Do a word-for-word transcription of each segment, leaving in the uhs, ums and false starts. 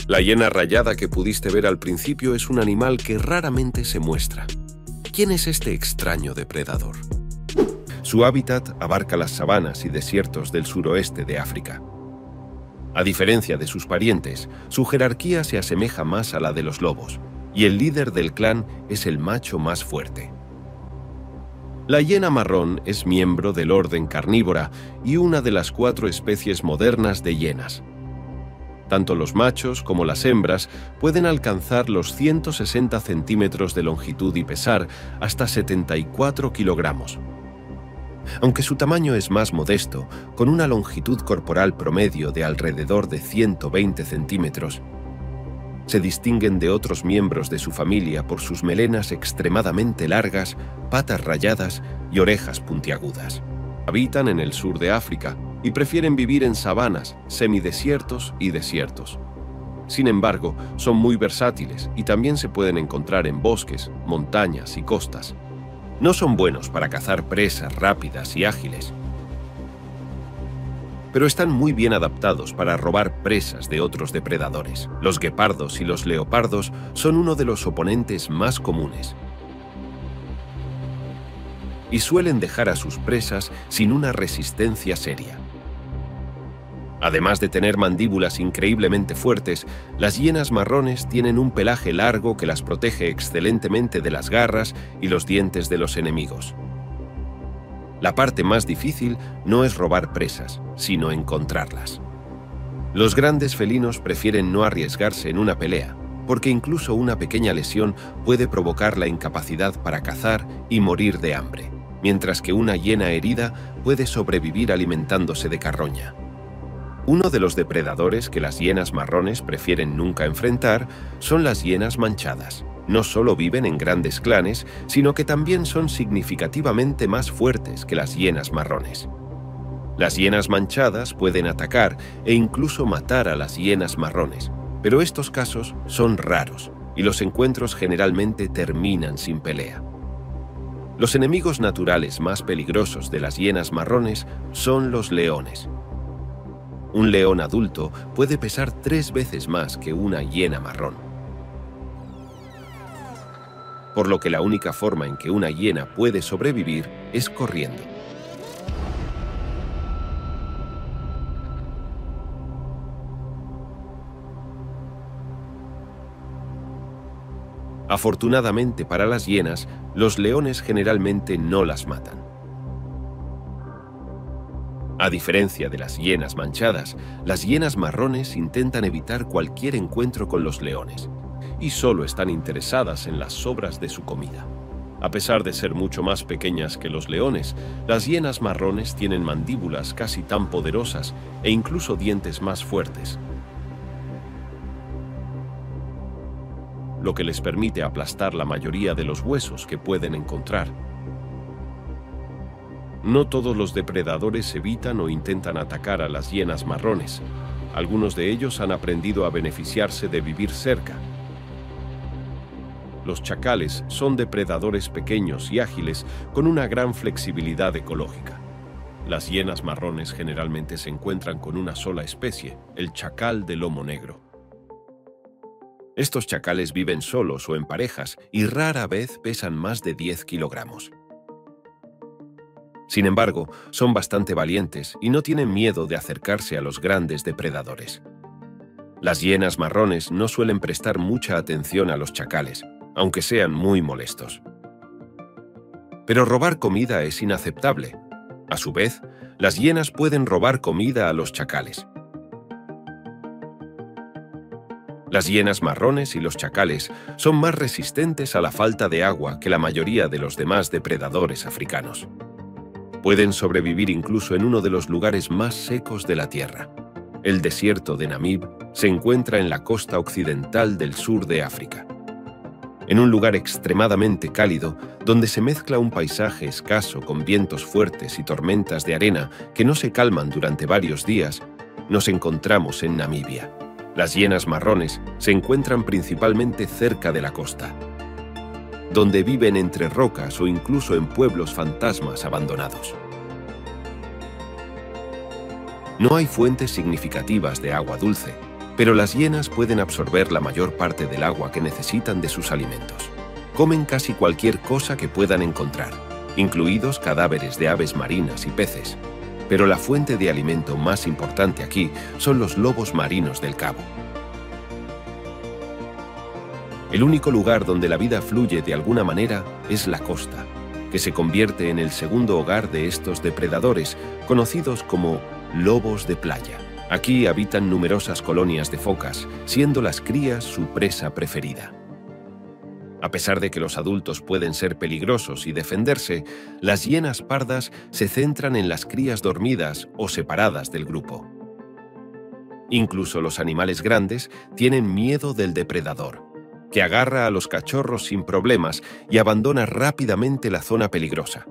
La hiena rayada que pudiste ver al principio es un animal que raramente se muestra. ¿Quién es este extraño depredador? Su hábitat abarca las sabanas y desiertos del suroeste de África. A diferencia de sus parientes, su jerarquía se asemeja más a la de los lobos, y el líder del clan es el macho más fuerte. La hiena marrón es miembro del orden carnívora y una de las cuatro especies modernas de hienas. Tanto los machos como las hembras pueden alcanzar los ciento sesenta centímetros de longitud y pesar hasta setenta y cuatro kilogramos. Aunque su tamaño es más modesto, con una longitud corporal promedio de alrededor de ciento veinte centímetros, se distinguen de otros miembros de su familia por sus melenas extremadamente largas, patas rayadas y orejas puntiagudas. Habitan en el sur de África y prefieren vivir en sabanas, semidesiertos y desiertos. Sin embargo, son muy versátiles y también se pueden encontrar en bosques, montañas y costas. No son buenos para cazar presas rápidas y ágiles, pero están muy bien adaptados para robar presas de otros depredadores. Los guepardos y los leopardos son uno de los oponentes más comunes y suelen dejar a sus presas sin una resistencia seria. Además de tener mandíbulas increíblemente fuertes, las hienas marrones tienen un pelaje largo que las protege excelentemente de las garras y los dientes de los enemigos. La parte más difícil no es robar presas, sino encontrarlas. Los grandes felinos prefieren no arriesgarse en una pelea, porque incluso una pequeña lesión puede provocar la incapacidad para cazar y morir de hambre, mientras que una hiena herida puede sobrevivir alimentándose de carroña. Uno de los depredadores que las hienas marrones prefieren nunca enfrentar son las hienas manchadas. No solo viven en grandes clanes, sino que también son significativamente más fuertes que las hienas marrones. Las hienas manchadas pueden atacar e incluso matar a las hienas marrones, pero estos casos son raros y los encuentros generalmente terminan sin pelea. Los enemigos naturales más peligrosos de las hienas marrones son los leones. Un león adulto puede pesar tres veces más que una hiena marrón, por lo que la única forma en que una hiena puede sobrevivir es corriendo. Afortunadamente para las hienas, los leones generalmente no las matan. A diferencia de las hienas manchadas, las hienas marrones intentan evitar cualquier encuentro con los leones y solo están interesadas en las sobras de su comida. A pesar de ser mucho más pequeñas que los leones, las hienas marrones tienen mandíbulas casi tan poderosas e incluso dientes más fuertes, lo que les permite aplastar la mayoría de los huesos que pueden encontrar. No todos los depredadores evitan o intentan atacar a las hienas marrones. Algunos de ellos han aprendido a beneficiarse de vivir cerca. Los chacales son depredadores pequeños y ágiles con una gran flexibilidad ecológica. Las hienas marrones generalmente se encuentran con una sola especie, el chacal de lomo negro. Estos chacales viven solos o en parejas y rara vez pesan más de diez kilogramos. Sin embargo, son bastante valientes y no tienen miedo de acercarse a los grandes depredadores. Las hienas marrones no suelen prestar mucha atención a los chacales, aunque sean muy molestos. Pero robar comida es inaceptable. A su vez, las hienas pueden robar comida a los chacales. Las hienas marrones y los chacales son más resistentes a la falta de agua que la mayoría de los demás depredadores africanos. Pueden sobrevivir incluso en uno de los lugares más secos de la Tierra. El desierto de Namib se encuentra en la costa occidental del sur de África. En un lugar extremadamente cálido, donde se mezcla un paisaje escaso con vientos fuertes y tormentas de arena que no se calman durante varios días, nos encontramos en Namibia. Las hienas marrones se encuentran principalmente cerca de la costa, donde viven entre rocas o incluso en pueblos fantasmas abandonados. No hay fuentes significativas de agua dulce, pero las hienas pueden absorber la mayor parte del agua que necesitan de sus alimentos. Comen casi cualquier cosa que puedan encontrar, incluidos cadáveres de aves marinas y peces, pero la fuente de alimento más importante aquí son los lobos marinos del Cabo. El único lugar donde la vida fluye de alguna manera es la costa, que se convierte en el segundo hogar de estos depredadores, conocidos como lobos de playa. Aquí habitan numerosas colonias de focas, siendo las crías su presa preferida. A pesar de que los adultos pueden ser peligrosos y defenderse, las hienas pardas se centran en las crías dormidas o separadas del grupo. Incluso los animales grandes tienen miedo del depredador, que agarra a los cachorros sin problemas y abandona rápidamente la zona peligrosa.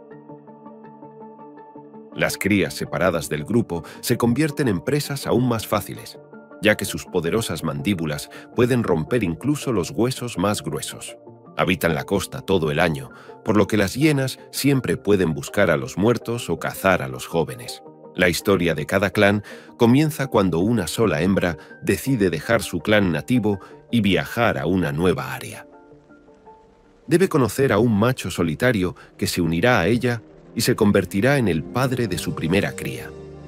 Las crías separadas del grupo se convierten en presas aún más fáciles, ya que sus poderosas mandíbulas pueden romper incluso los huesos más gruesos. Habitan la costa todo el año, por lo que las hienas siempre pueden buscar a los muertos o cazar a los jóvenes. La historia de cada clan comienza cuando una sola hembra decide dejar su clan nativo y viajar a una nueva área. Debe conocer a un macho solitario que se unirá a ella y se convertirá en el padre de su primera cría.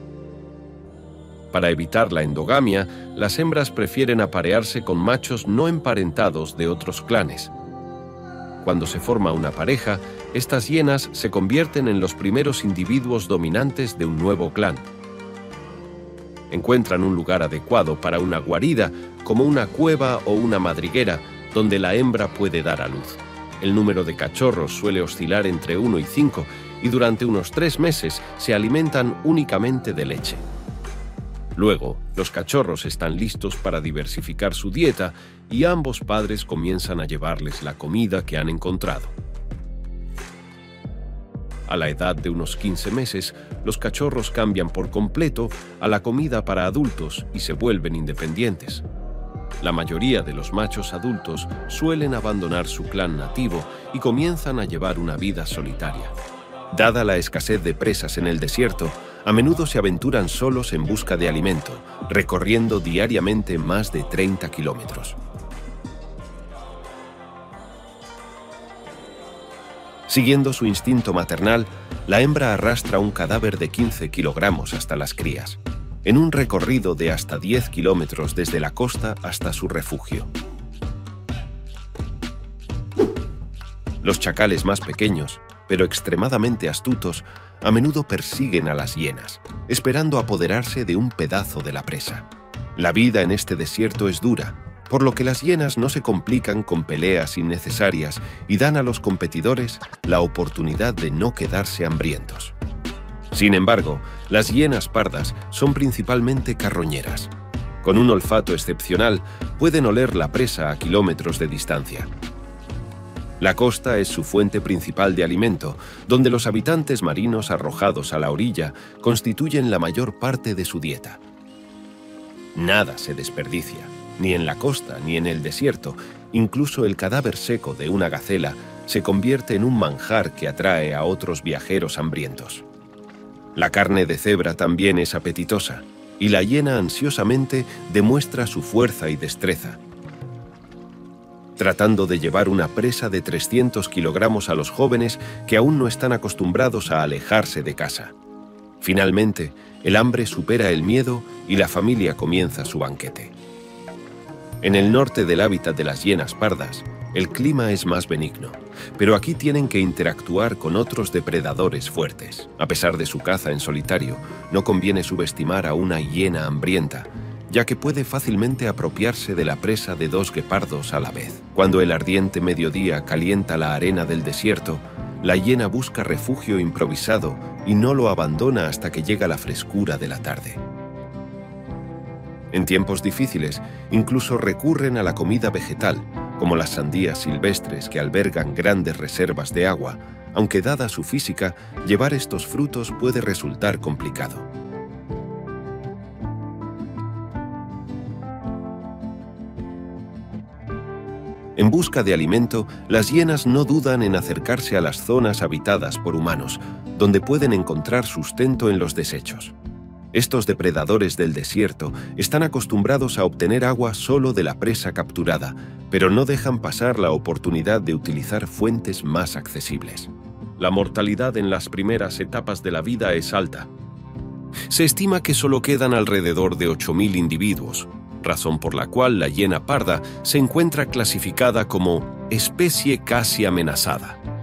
Para evitar la endogamia, las hembras prefieren aparearse con machos no emparentados de otros clanes. Cuando se forma una pareja, estas hienas se convierten en los primeros individuos dominantes de un nuevo clan. Encuentran un lugar adecuado para una guarida, como una cueva o una madriguera, donde la hembra puede dar a luz. El número de cachorros suele oscilar entre uno y cinco, y durante unos tres meses se alimentan únicamente de leche. Luego, los cachorros están listos para diversificar su dieta y ambos padres comienzan a llevarles la comida que han encontrado. A la edad de unos quince meses, los cachorros cambian por completo a la comida para adultos y se vuelven independientes. La mayoría de los machos adultos suelen abandonar su clan nativo y comienzan a llevar una vida solitaria. Dada la escasez de presas en el desierto, a menudo se aventuran solos en busca de alimento, recorriendo diariamente más de treinta kilómetros. Siguiendo su instinto maternal, la hembra arrastra un cadáver de quince kilogramos hasta las crías, en un recorrido de hasta diez kilómetros desde la costa hasta su refugio. Los chacales más pequeños, pero extremadamente astutos, a menudo persiguen a las hienas, esperando apoderarse de un pedazo de la presa. La vida en este desierto es dura, por lo que las hienas no se complican con peleas innecesarias y dan a los competidores la oportunidad de no quedarse hambrientos. Sin embargo, las hienas pardas son principalmente carroñeras. Con un olfato excepcional, pueden oler la presa a kilómetros de distancia. La costa es su fuente principal de alimento, donde los habitantes marinos arrojados a la orilla constituyen la mayor parte de su dieta. Nada se desperdicia, ni en la costa ni en el desierto. Incluso el cadáver seco de una gacela se convierte en un manjar que atrae a otros viajeros hambrientos. La carne de cebra también es apetitosa, y la hiena ansiosamente demuestra su fuerza y destreza, tratando de llevar una presa de trescientos kilogramos a los jóvenes que aún no están acostumbrados a alejarse de casa. Finalmente, el hambre supera el miedo y la familia comienza su banquete. En el norte del hábitat de las hienas pardas, el clima es más benigno, pero aquí tienen que interactuar con otros depredadores fuertes. A pesar de su caza en solitario, no conviene subestimar a una hiena hambrienta, ya que puede fácilmente apropiarse de la presa de dos guepardos a la vez. Cuando el ardiente mediodía calienta la arena del desierto, la hiena busca refugio improvisado y no lo abandona hasta que llega la frescura de la tarde. En tiempos difíciles, incluso recurren a la comida vegetal, como las sandías silvestres que albergan grandes reservas de agua, aunque dada su física, llevar estos frutos puede resultar complicado. En busca de alimento, las hienas no dudan en acercarse a las zonas habitadas por humanos, donde pueden encontrar sustento en los desechos. Estos depredadores del desierto están acostumbrados a obtener agua solo de la presa capturada, pero no dejan pasar la oportunidad de utilizar fuentes más accesibles. La mortalidad en las primeras etapas de la vida es alta. Se estima que solo quedan alrededor de ocho mil individuos, razón por la cual la hiena parda se encuentra clasificada como especie casi amenazada.